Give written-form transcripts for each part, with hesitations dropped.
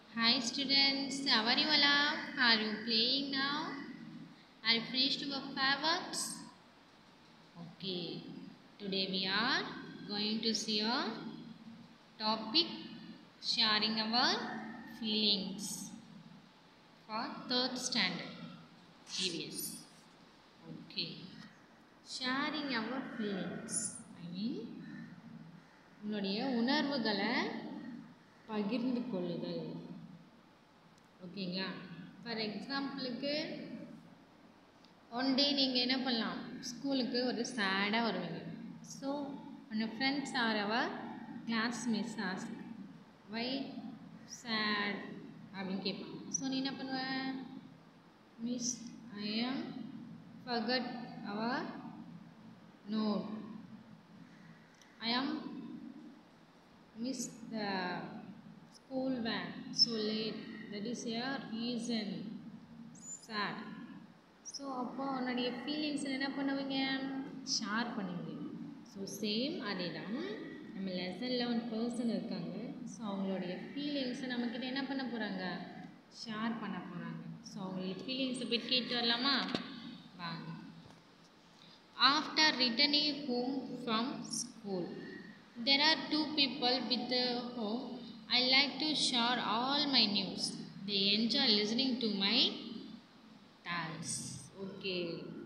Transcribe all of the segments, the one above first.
Hi students, how are you all? Are you playing now? Are you finished your fireworks? Okay, today we are going to see a topic sharing our feelings for 3rd standard EVS. Okay, sharing our feelings. உன்னுடைய உணர்வுகளை பகிர்ந்து கொள்ளுதல். ஓகேங்களா? For எக்ஸாம்பிளுக்கு one day நீங்கள் என்ன பண்ணலாம், ஸ்கூலுக்கு ஒரு சேடாக வருவீங்க. ஸோ உன்னோட friends or our classmates ask why sad அப்படின்னு கேட்பாங்க. ஸோ நீ என்ன பண்ணுவ, மிஸ் ஐ ஆம் forgot our not, I am miss the school van so late, that is a reason sad. So அப்போ உன்னுடைய ஃபீலிங்ஸ் என்ன பண்ணுவீங்க, ஷேர் பண்ணுவீங்க. ஸோ சேம் அதே தான் நம்ம லெசனில் ஒரு பர்சன் இருக்காங்க. ஸோ அவங்களுடைய ஃபீலிங்ஸை நம்மக்கிட்ட என்ன பண்ண போகிறாங்க, ஷேர் பண்ண போகிறாங்க. ஸோ அவங்களுடைய ஃபீலிங்ஸை போய் கேட்டு வரலாமா, வாங்க. After returning home from school there are two people with the home. I like to share all my news. They enjoy listening to my tales. Okay.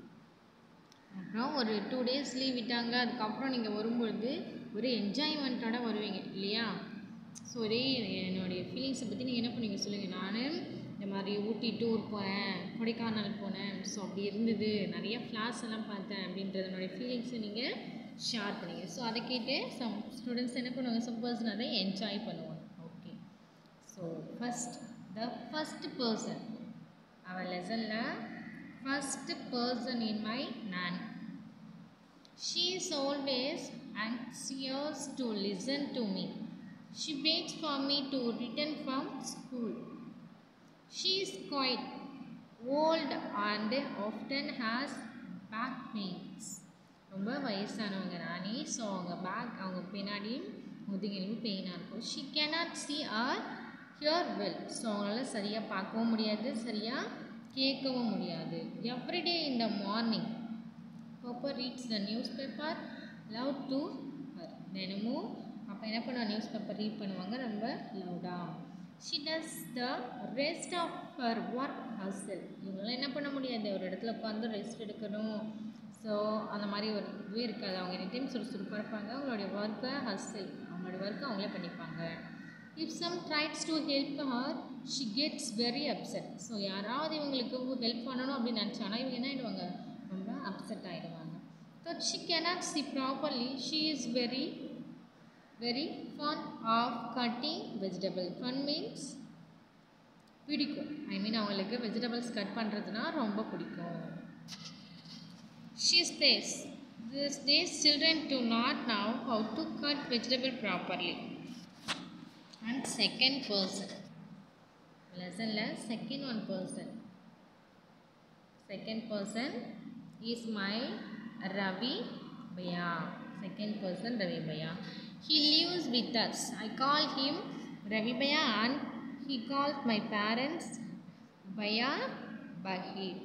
அப்புறம் ஒரு 2 days லீவ் விட்டாங்க. அதுக்கப்புறம் நீங்கள் வரும்பொழுது ஒரு என்ஜாய்மெண்ட்டோட வருவீங்க இல்லையா. ஸோ ஒரே என்னுடைய ஃபீலிங்ஸை பற்றி நீங்கள் என்ன பண்ணுவீங்க சொல்லுங்கள். நான் இந்த மாதிரி ஊட்டி டூர் போனேன், கொடைக்கானல் போனேன், ஸோ அப்படி இருந்தது, நிறைய ஃப்ளார்ஸ் எல்லாம் பார்த்தேன் அப்படின்றது என்னுடைய ஃபீலிங்ஸை நீங்கள் ஷேர் பண்ணுங்க. ஸோ அதை கேட்டு சம் ஸ்டூடெண்ட்ஸ் என்ன பண்ணுவாங்க, சம் பர்சன் அதை என்ஜாய் பண்ணுவாங்க. ஓகே, ஸோ ஃபஸ்ட் பர்சன் அவர் லெசனில் ஃபஸ்ட் பர்சன் இன் மை நான். She is always anxious to listen to me. She waits for me to return from school. She is quite old and often has back pains. ரொம்ப வயசானவங்க ராணி. So அவங்க பின்னாடியும் முதுகிலும் பெயினாக இருக்கும். She cannot see or hear well. So அவங்களால சரியாக பார்க்கவும் முடியாது, சரியாக கேட்கவும் முடியாது. Everyday in the morning papa reads the news paper loud to her. தினமும் அப்போ என்ன பண்ணுவாங்க, நியூஸ் பேப்பர் ரீட் பண்ணுவாங்க ரொம்ப லவுடாக. She does the rest of her work herself. இவங்களாம் என்ன பண்ண முடியாது, ஒரு இடத்துல உட்காந்து ரெஸ்ட் எடுக்கணும். ஸோ அந்த மாதிரி ஒரு இதுவே இருக்காது. அவங்க எனி டைம் சுறுசுறுப்பாக இருப்பாங்க. அவங்களுடைய ஒர்க்கை ஹர்செல்ஃப், அவங்களுடைய ஒர்க்கை அவங்களே பண்ணிப்பாங்க. If some tries to help her she gets very upset. So யாராவது இவங்களுக்கு ஹெல்ப் பண்ணணும் அப்படின்னு நினச்சானா இவங்க என்ன ஆகிடுவாங்க, ரொம்ப அப்செட் ஆகிடுவாங்க. So she cannot see properly. She is very very fun of cutting vegetable. Fun means பிடிக்கும். ஐ மீன் அவங்களுக்கு வெஜிடபிள்ஸ் கட் பண்ணுறதுனா ரொம்ப பிடிக்கும். She says, these days children do not know how to cut vegetable properly. And second person. Lesson less, second one person. Second person is my Ravi Bhaiya. Second person Ravi Bhaiya. He lives with us. I call him Ravi Bhaiya and he calls my parents Bhaiya Bahir.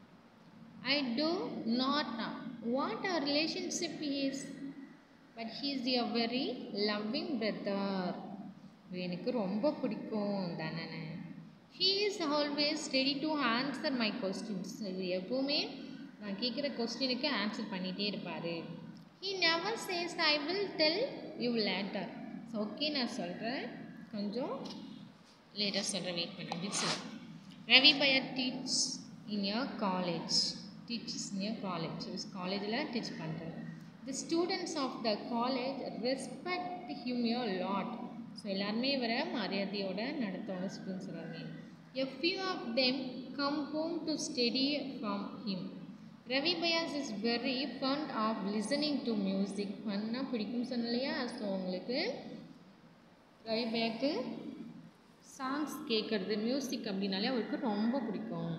I do not know what our relationship is, but he is a very loving brother. எனக்கு ரொம்ப பிடிக்கும் தானே. He is always ready to answer my questions. இது எப்போவுமே நான் கேட்குற கொஸ்டினுக்கு answer பண்ணிகிட்டே இருப்பார். He never says I will tell you later. So okay நான் சொல்கிறேன், கொஞ்சம் லேட்டாக சொல்கிறேன், வெயிட் பண்ண அப்படின்னு சொல்கிறேன். Ravi Bhaiya teaches in your college. Teaches in your college. காலேஜில் டீச் பண்ணுறேன். The students of the college respect him a lot. So எல்லாருமே இவரை மரியாதையோட நடத்துவாங்க ஸ்டூடெண்ட்ஸ் எல்லாருமே. A few of them come home to study from him. Ravi Bhaiya is very fond of listening to music. ஃபன்னா பிடிக்கும் சொன்னலையா. So உங்களுக்கு ரவி பையாக்கு சாங்ஸ் கேட்குறது, மியூசிக் அப்படின்னாலே அவருக்கு ரொம்ப பிடிக்கும்.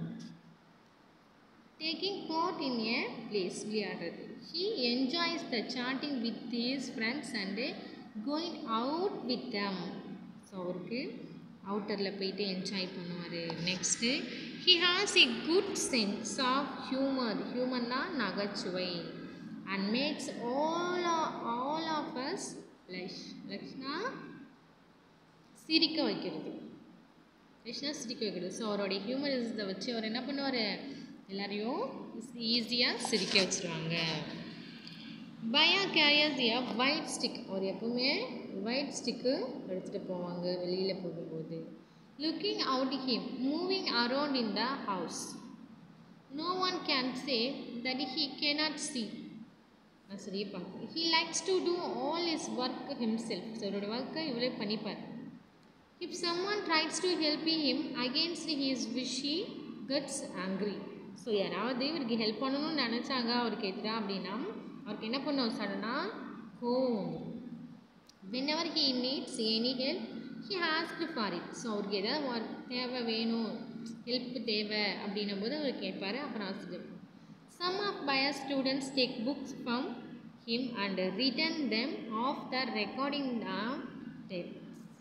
Taking part in a place விளையாடுறது. He enjoys the chatting with his friends and going out with them. So அவருக்கு அவுட்டரில் போயிட்டு என்ஜாய் பண்ணுவார். Next he has a good sense of ஹியூமர்னா நகைச்சுவை. And makes all of us லக்ஷ்னா சிரிக்க வைக்கிறது. சிரிக்க வைக்கிறது. ஸோ அவருடைய ஹியூமரிசத்தை வச்சு அவர் என்ன பண்ணுவார், எல்லாரையும் ஈஸியாக சிரிக்க வச்சுருவாங்க. பயா கேரியர்ஸ் எ ஒயிட் ஸ்டிக். அவர் எப்பவுமே ஒயிட் ஸ்டிக்கு எடுத்துகிட்டு போவாங்க வெளியில் போகும்போது. Looking out him moving around in the house. No one can say that he cannot see. நான் சரியே பார்க்குறேன். He likes to do all his work himself. So அவரோட ஒர்க்கை இவரே பண்ணிப்பார். If someone tries to help him against his wish, he gets angry. So யாராவது இவருக்கு help பண்ணணும்னு நினச்சாங்க அவருக்கு எதிராக அப்படின்னா அவருக்கு என்ன பண்ணுவோம், சடனாக கோவம். whenever he needs any help he asks for it. So அவருக்கு எதாவது தேவை வேணும், ஹெல்ப் தேவை அப்படின்னும் போது அவர் கேட்பார். அப்புறம் ஆசிரியர். some of Baya's students take books from him and return them after recording the tapes.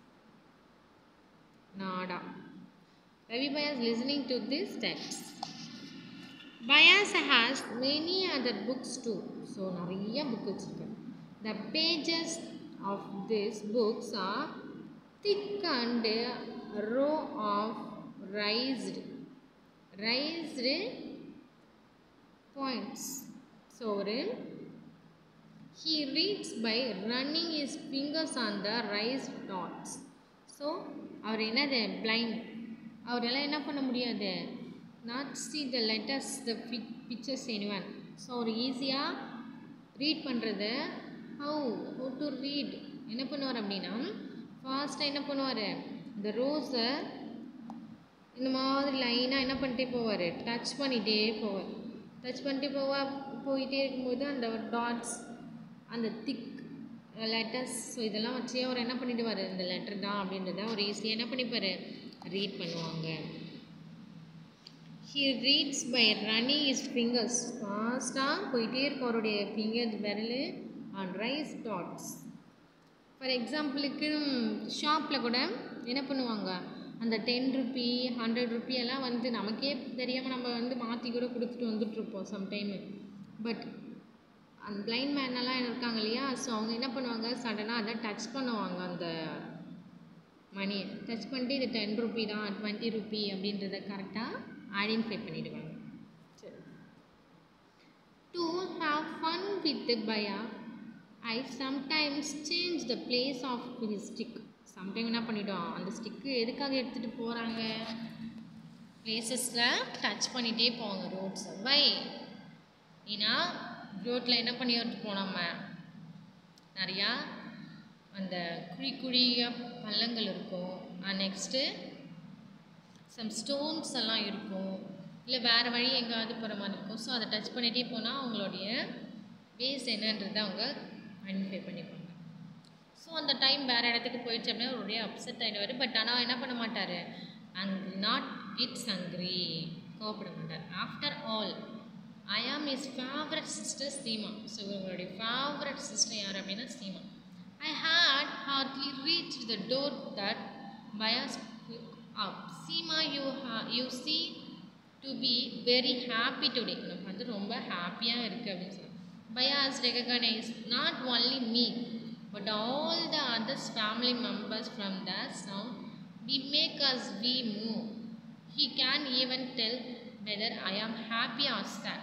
Nada. Ravi Bayas listening to these texts. Bayas has many other books too. So நிறைய புக் வச்சிருக்காரு. The pages of these books are thick and row of raised points. So he reads by running his fingers on the raised dots. So அவர் என்னது blind, அவரெல்லாம் என்ன பண்ண முடியாது, not see the letters the pictures anyone. So அவர் ஈஸியாக read பண்ணுறது. How to read என்ன பண்ணுவார் அப்படின்னா ஃபாஸ்ட்டாக என்ன பண்ணுவார், இந்த ரோஸை இந்த மாதிரி லைனாக என்ன பண்ணிட்டே போவார், டச் பண்ணிகிட்டே போவார். டச் பண்ணிட்டே போயிட்டே இருக்கும்போது அந்த டாட்ஸ் அந்த திக் லெட்டர்ஸ், ஸோ இதெல்லாம் வச்சு அவர் என்ன பண்ணிடுவார், இந்த லெட்டர் தான் அப்படின்றத அவர் ஈஸியாக என்ன பண்ணிப்பார், ரீட் பண்ணுவாங்க. He reads by running his fingers. ஃபாஸ்ட்டாக போயிட்டே இருக்கும் அவருடைய ஃபிங்கர் விரல் ஆன் ரைஸ் டாட்ஸ். ஃபார் எக்ஸாம்பிளுக்கு ஷாப்பில் கூட என்ன பண்ணுவாங்க, அந்த 10 ரூபி 100 ரூபி எல்லாம் வந்து நமக்கே தெரியாமல் நம்ம வந்து மாற்றி கூட கொடுத்துட்டு வந்துட்டுருப்போம் சம்டைமு. பட் அந்த பிளைண்ட் மேனெல்லாம் இருக்காங்க இல்லையா, ஸோ அவங்க என்ன பண்ணுவாங்க, சடனாக அதை டச் பண்ணுவாங்க, அந்த மணியை டச் பண்ணிட்டு இது 10 ரூபி தான் 20 ரூபி அப்படின்றத கரெக்டாக ஐடென்டிஃபை பண்ணிவிடுவாங்க. சரி. டு ஹாவ் ஃபன் வித் பயா I sometimes change the place of his stick. Sometime என்ன பண்ணிவிட்டோம், அந்த ஸ்டிக்கு எதுக்காக எடுத்துகிட்டு போகிறாங்க, பிளேசஸில் டச் பண்ணிகிட்டே போவாங்க ரோட்ஸை. வை ஏன்னா ரோட்டில் என்ன பண்ணிட்டு போனோம், நிறையா அந்த குழியாக பள்ளங்கள் இருக்கும், நெக்ஸ்ட்டு சம் ஸ்டோன்ஸ் எல்லாம் இருக்கும், இல்லை வேறு வழி எங்கேயாவது போகிற மாதிரி இருக்கும். ஸோ அதை டச் பண்ணிகிட்டே போனால் அவங்களுடைய வேஸ் என்னன்றதை அவங்க ஐடென்டிஃபை பண்ணிப்பாங்க. ஸோ அந்த டைம் வேறு இடத்துக்கு போயிடுச்சு அப்படின்னா அவருடைய அப்செட் ஆகிடுவார். பட் ஆனால் என்ன பண்ண மாட்டார், நாட் இட்ஸ் ஹங்க்ரி, கோவப்பட மாட்டார். After all I am his favorite sister Seema. So இவங்களுடைய ஃபேவரட் சிஸ்டர் யார் அப்படின்னா Seema. I had hardly reached the door that Baya spoke up. Seema, you seem to be very happy today. எனக்கு வந்து ரொம்ப ஹாப்பியாக இருக்குது அப்படின்னு சொல்லி. Baya has recognized not only me but all the others family members from the sound we make as we move. He can even tell whether I am happy or sad.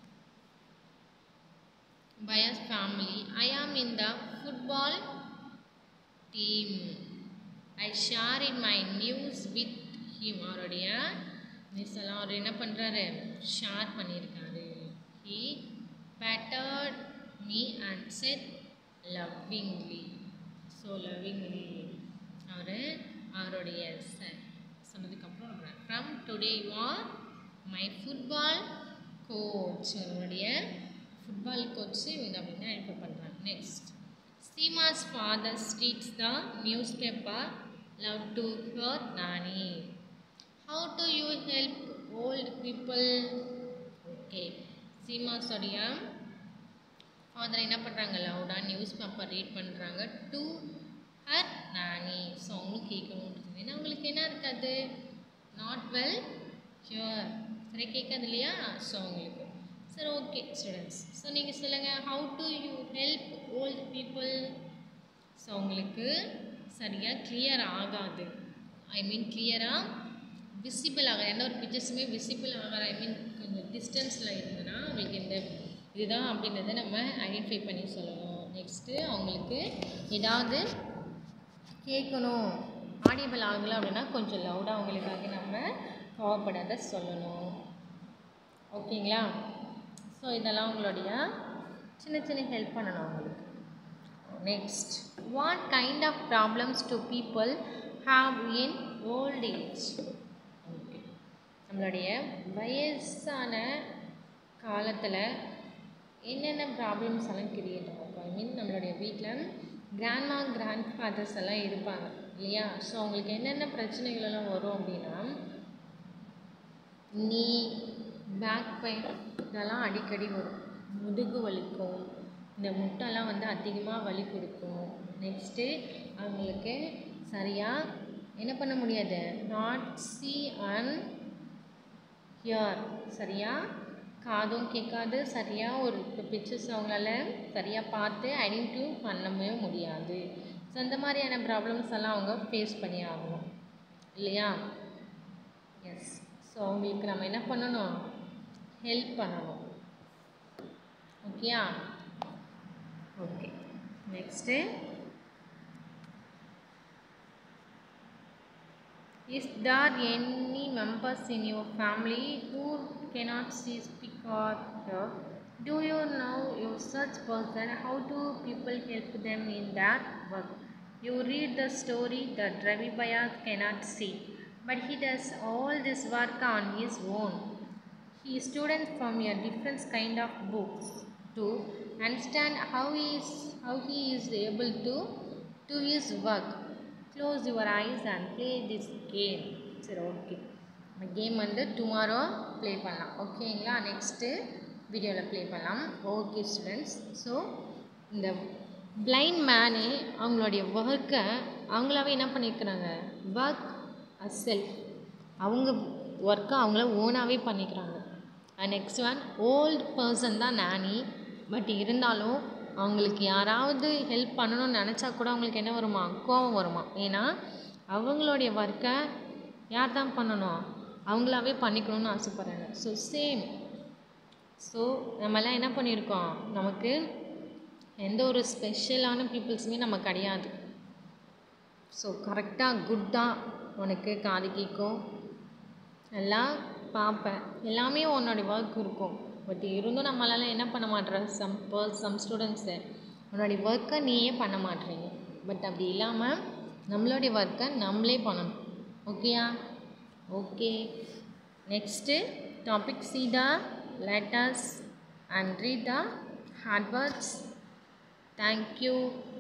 Baya's family. I am in the football team. I shared my news with him. அவருடைய news எல்லாம் அவர் என்ன பண்ணுறாரு, share பண்ணியிருக்காரு. He patted me and said lovingly. So lovingly அவருடைய சொன்னதுக்கப்புறம் from today you are my football coach. அவருடைய football coach இவங்க அப்படின்னு ஐடென்டிஃபை பண்ணுறாங்க. Next Seema's father reads the news paper loud to her nani. How do you help old people. Okay, சீமாஸோடைய father என்ன பண்ணுறாங்க, லவுடாக நியூஸ் பேப்பர் ரீட் பண்ணுறாங்க டு ஹர் நானி. ஸோ அவங்களுக்கு கேட்கணுன்றது. ஏன்னா அவங்களுக்கு உங்களுக்கு என்ன இருக்காது, நாட் வெல் ஹியர், சரி கேட்காது இல்லையா? ஸோ உங்களுக்கு சரி ஓகே ஸ்டூடெண்ட்ஸ். ஸோ நீங்கள் சொல்லுங்கள், how do you help old people? So உங்களுக்கு சரியாக கிளியர் ஆகாது, ஐ மீன் கிளியராக விசிபிள் ஆகாது, எந்த ஒரு பிக்சர்ஸுமே விசிபிள் ஆகாது, ஐ மீன் கொஞ்சம் டிஸ்டன்ஸில் இருந்ததுன்னா உங்களுக்கு இந்த இதுதான் அப்படின்றத நம்ம ஐடென்டிஃபை பண்ணி சொல்லணும். நெக்ஸ்ட்டு அவங்களுக்கு ஏதாவது கேட்கணும், ஆடியபிள் ஆகலை அப்படின்னா கொஞ்சம் லவுடாக அவங்களுக்காக நம்ம கோவப்படாத சொல்லணும். ஓகேங்களா? ஸோ இதெல்லாம் உங்களுடைய சின்ன சின்ன ஹெல்ப் பண்ணணும் அவங்களுக்கு. Next, what kind of problems do people have in old age? Okay, நம்மளுடைய வயசான காலத்தில் என்னென்ன ப்ராப்ளம்ஸ் எல்லாம் கிரியேட் ஆகும், ஐ மீன் நம்மளுடைய வீட்டில் கிராண்ட்மா கிராண்ட் ஃபாதர்ஸ் எல்லாம் இருப்பாங்க இல்லையா? ஸோ அவங்களுக்கு என்னென்ன பிரச்சனைகள் எல்லாம் வரும் அப்படின்னா, நீ பேக் பெயின் இதெல்லாம் அடிக்கடி வரும், முதுகு வலிக்கும், இந்த முட்டெல்லாம் வந்து அதிகமாக வலி கொடுக்கும். நெக்ஸ்ட்டு அவங்களுக்கு சரியாக என்ன பண்ண முடியாது, நாட் see and hear, சரியாக காதும் கேட்காது, சரியாக ஒரு பிக்சர்ஸ் அவங்களால சரியாக பார்த்து ஐடென்டிஃபை பண்ணவே முடியாது. ஸோ அந்த மாதிரியான ப்ராப்ளம்ஸ் எல்லாம் அவங்க ஃபேஸ் பண்ணி ஆகணும் இல்லையா? எஸ். ஸோ அவங்களுக்கு நம்ம என்ன பண்ணணும், ஹெல்ப் பண்ணணும். ஓகேயா? Okay. Next, is there any members in your family who cannot see, speak or hear? Do you know your such person? How do people help them in their work? You read the story that Ravi Bayat cannot see, but he does all this work on his own. He is student from a different kind of books to understand how he is able to do his work. Close your eyes and play this game. சரி okay, இந்த game வந்து tomorrow play பண்ணலாம். ஓகேங்களா? Next வீடியோவில் play பண்ணலாம். Okay students. So இந்த blind மேனே அவங்களுடைய ஒர்க்கை அவங்களாவே என்ன பண்ணியிருக்கிறாங்க, ஒர்க் அஸ் செல்ஃப், அவங்க ஒர்க்கை அவங்கள ஓனாகவே பண்ணிக்கிறாங்க. நெக்ஸ்ட் ஒன், ஓல்டு பர்சன் தான் நானி, பட் இருந்தாலும் அவங்களுக்கு யாராவது ஹெல்ப் பண்ணணும்னு நினச்சா கூட அவங்களுக்கு என்ன வருமா, கோவம் வருமா. ஏன்னா அவங்களுடைய ஒர்க்கை யார் தான் பண்ணணும், அவங்களாவே பண்ணிக்கணும்னு ஆசைப்பட்றாங்க. So same. ஸோ நம்மலாம் என்ன பண்ணியிருக்கோம், நமக்கு எந்த ஒரு ஸ்பெஷலான பீப்புள்ஸுமே நம்ம கிடையாது. ஸோ கரெக்டாக குட்டாக உனக்கு காது கேட்கும், எல்லாம் பார்ப்பேன், எல்லாமே உன்னோடைய ஒர்க் இருக்கும். பட் இருந்தும் நம்மளால் என்ன பண்ண மாட்டேறோம், சம் ஸ்டூடெண்ட்ஸு உன்னோடைய ஒர்க்கை நீயே பண்ண மாட்டேறீங்க. பட் அப்படி இல்லாமல் நம்மளுடைய ஒர்க்கை நம்மளே பண்ணணும். ஓகேயா? Okay. Next topic, see the letters and read the hard words. Thank you.